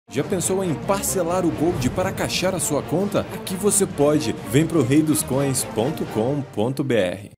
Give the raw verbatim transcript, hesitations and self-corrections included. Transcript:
Já pensou em parcelar o Gold para caixar a sua conta? Aqui você pode. Vem pro rei dos coins ponto com ponto br.